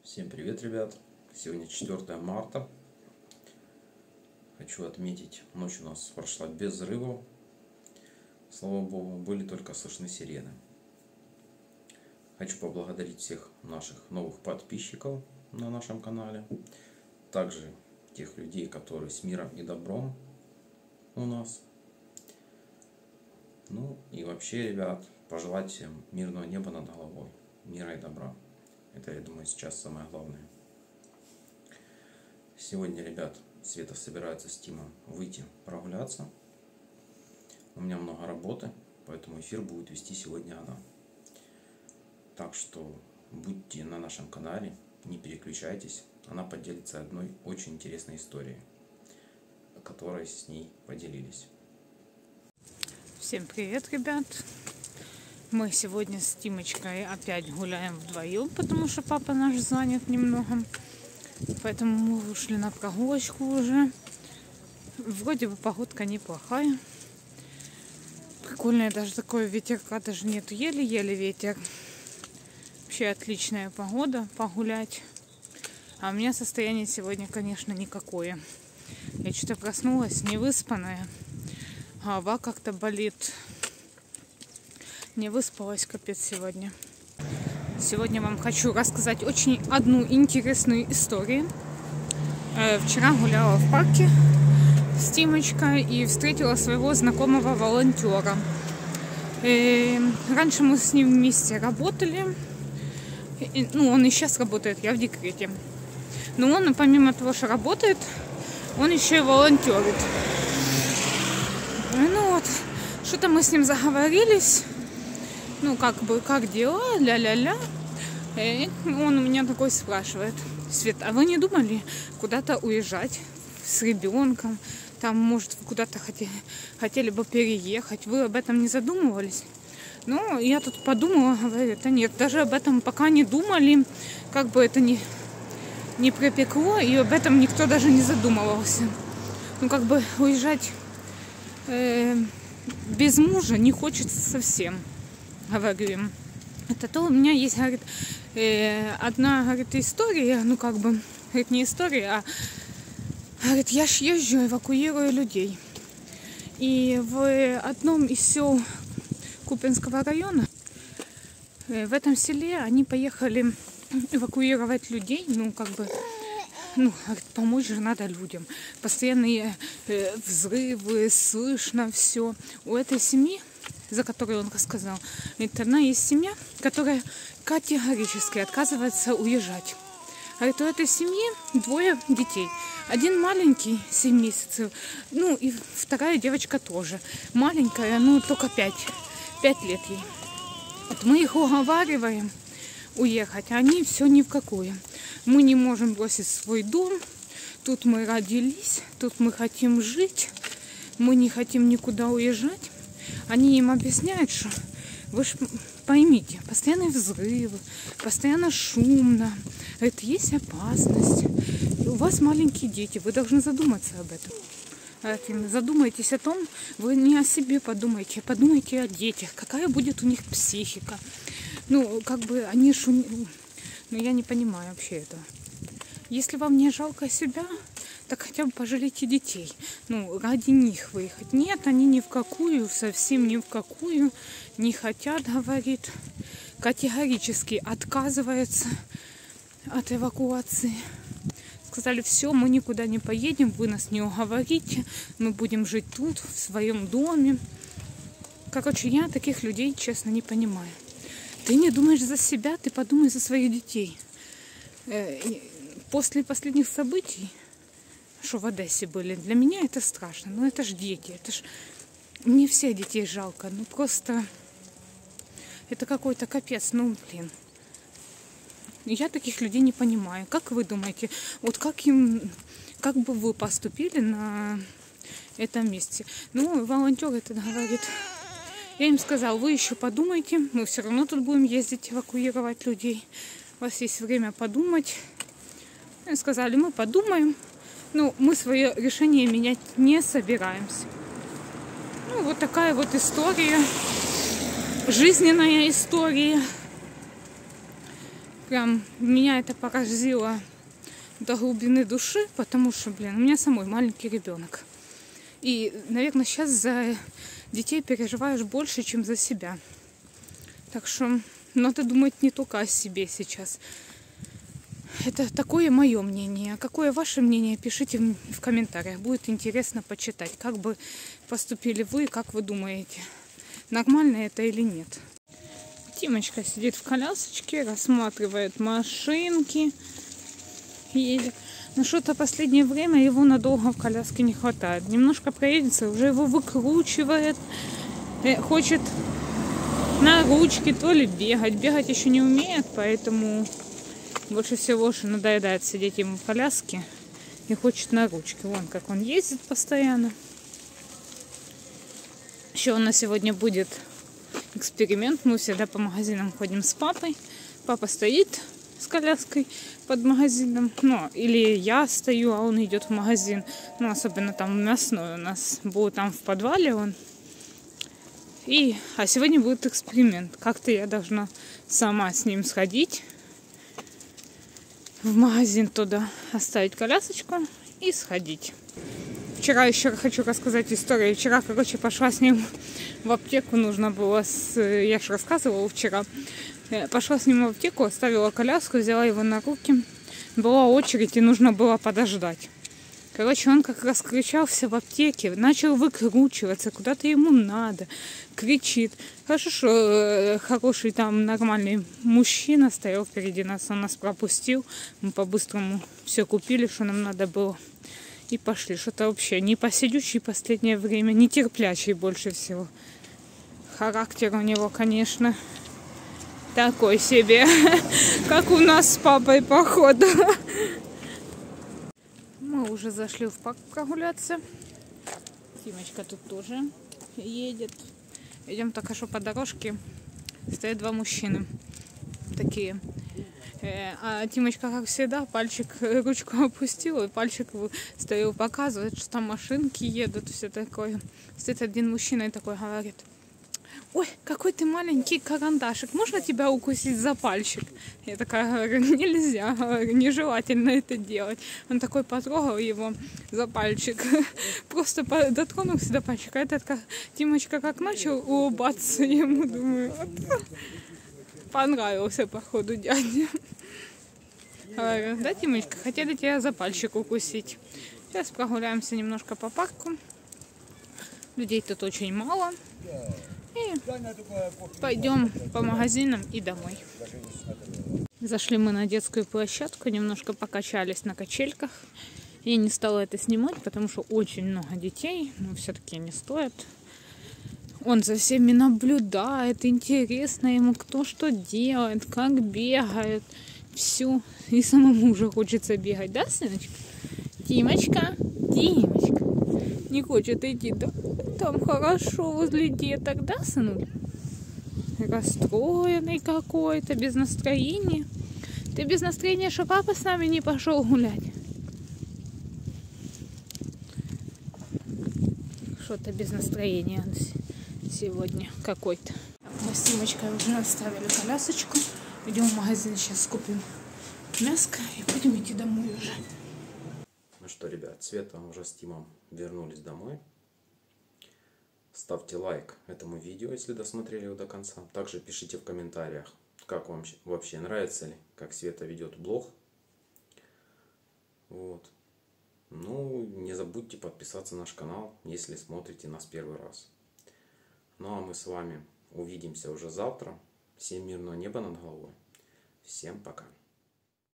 Всем привет, ребят! Сегодня 4 марта. Хочу отметить, ночь у нас прошла без взрывов. Слава богу, были только слышны сирены. Хочу поблагодарить всех наших новых подписчиков на нашем канале. Также тех людей, которые с миром и добром у нас. Ну и вообще, ребят, пожелать всем мирного неба над головой, мира и добра. Это, я думаю, сейчас самое главное. Сегодня, ребят, Света собирается с Тимом выйти прогуляться. У меня много работы, поэтому эфир будет вести сегодня она. Так что будьте на нашем канале, не переключайтесь. Она поделится одной очень интересной историей, о которой с ней поделились. Всем привет, ребят! Мы сегодня с Тимочкой опять гуляем вдвоем, потому что папа наш занят немного. Поэтому мы вышли на прогулочку уже. Вроде бы погодка неплохая. Прикольная, даже такой ветерка даже нет. Еле-еле ветер. Вообще отличная погода погулять. А у меня состояние сегодня, конечно, никакое. Я что-то проснулась невыспанная. Голова как-то болит. Не выспалась, капец, сегодня. Сегодня вам хочу рассказать очень одну интересную историю. Вчера гуляла в парке с Тимочкой и встретила своего знакомого волонтера. Раньше мы с ним вместе работали. Он и сейчас работает, я в декрете. Но он, помимо того, что работает, он еще и волонтерит. Что-то мы с ним заговорились. Как дела? Ля-ля-ля. И он у меня такой спрашивает: Свет, а вы не думали куда-то уезжать с ребенком? Там, может, вы куда-то хотели бы переехать? Вы об этом не задумывались? Ну, я тут подумала, говорю, да нет, даже об этом пока не думали. Как бы это не припекло, и об этом никто даже не задумывался. Уезжать без мужа не хочется совсем. Говорю им. Это то у меня есть, говорит, одна, говорит, история, говорит, не история, а, говорит, я ж езжу, эвакуирую людей. И в одном из сел Купинского района, в этом селе они поехали эвакуировать людей, говорит, помочь же надо людям. Постоянные взрывы, слышно все. У этой семьи, за которую он рассказал, одна есть семья, которая категорически отказывается уезжать. Говорит, у этой семьи 2 детей. Один маленький, 7 месяцев, и вторая девочка тоже. Маленькая, только 5 лет ей. Вот мы их уговариваем уехать, а они все ни в какую. Мы не можем бросить свой дом. Тут мы родились, тут мы хотим жить. Мы не хотим никуда уезжать. Они им объясняют, что вы же поймите, постоянные взрывы, постоянно шумно, это есть опасность. У вас маленькие дети, вы должны задуматься об этом. Задумайтесь о том, вы не о себе подумайте, подумайте о детях, какая будет у них психика. Они я не понимаю вообще этого. Если вам не жалко себя, так хотя бы пожалейте детей. Ради них выехать. Нет, они ни в какую, совсем ни в какую не хотят, говорит. Категорически отказываются от эвакуации. Сказали, все, мы никуда не поедем, вы нас не уговорите, мы будем жить тут, в своем доме. Я таких людей, честно, не понимаю. Ты не думаешь за себя, ты подумай за своих детей. После последних событий, что в Одессе были, для меня это страшно. Это ж дети, мне всех детей жалко. Просто это какой-то капец, Я таких людей не понимаю. Как вы думаете, как бы вы поступили на этом месте? Волонтер этот говорит, я им сказал, вы еще подумайте, мы все равно тут будем ездить, эвакуировать людей. У вас есть время подумать. Они сказали, мы подумаем. Мы свое решение менять не собираемся. Вот такая вот история. Жизненная история. прям меня это поразило до глубины души, потому что, блин, у меня самой маленький ребенок. И, наверное, сейчас за детей переживаешь больше, чем за себя. Так что надо думать не только о себе сейчас. Это такое мое мнение. А какое ваше мнение, пишите в комментариях. Будет интересно почитать, как бы поступили вы, как вы думаете, нормально это или нет. Тимочка сидит в колясочке, рассматривает машинки, едет. Но что-то последнее время его надолго в коляске не хватает. Немножко проедется, уже его выкручивает, хочет на ручке то ли бегать. Бегать еще не умеет, поэтому больше всего что надоедает сидеть ему в коляске и хочет на ручке. Вон как он ездит постоянно. Еще у нас сегодня будет эксперимент. Мы всегда по магазинам ходим с папой. Папа стоит с коляской под магазином. Ну, или я стою, а он идет в магазин. Ну, особенно там мясной у нас был там в подвале он. А сегодня будет эксперимент. Как-то я должна сама с ним сходить в магазин туда, оставить колясочку и сходить. Вчера еще хочу рассказать историю. Вчера, короче, пошла с ним в аптеку. Нужно было, я же рассказывала вчера. Пошла с ним в аптеку, оставила коляску, взяла его на руки. Была очередь, и нужно было подождать. Короче, он как раз кричался в аптеке, начал выкручиваться, куда-то ему надо, кричит. Хорошо, что хороший там нормальный мужчина стоял впереди нас, он нас пропустил. Мы по-быстрому все купили, что нам надо было. И пошли. Что-то вообще не посидючий в последнее время, не терплячий больше всего. Характер у него, конечно, такой себе, как у нас с папой, походу. Мы уже зашли в парк прогуляться. Тимочка тут тоже едет. Идем только что по дорожке. Стоят два мужчины. Такие. А Тимочка, как всегда, пальчик, ручку опустил, и пальчик стоял, показывает, что там машинки едут, все такое. Стоит один мужчина и такой говорит: ой, какой ты маленький карандашик, можно тебя укусить за пальчик? Я такая говорю: нельзя, говорю, нежелательно это делать. Он такой потрогал его за пальчик, просто дотронулся до пальчика. Этот Тимочка как начал улыбаться ему, думаю, вот, понравился, походу, дядя. Говорю: да, Тимочка, хотели тебя за пальчик укусить. Сейчас прогуляемся немножко по парку. Людей тут очень мало. И пойдем по магазинам и домой. Зашли мы на детскую площадку, немножко покачались на качельках. Я не стала это снимать, потому что очень много детей, но все-таки не стоит. Он за всеми наблюдает, интересно ему, кто что делает, как бегает. Все. И самому уже хочется бегать, да, сыночка? Тимочка, Тимочка. Не хочет идти, да? Там хорошо возле деток, да, сынуль? Расстроенный какой-то, без настроения. Ты без настроения, что папа с нами не пошел гулять? Что-то без настроения сегодня какой-то. Мы с Тимочкой уже оставили колясочку. Идем в магазин, сейчас купим мяско и будем идти домой уже. Ну что, ребят, Света уже с Тимом вернулись домой. Ставьте лайк этому видео, если досмотрели его до конца. Также пишите в комментариях, как вам вообще нравится ли, как Света ведет блог. Вот. Ну, не забудьте подписаться на наш канал, если смотрите нас первый раз. Ну, а мы с вами увидимся уже завтра. Всем мирного неба над головой. Всем пока.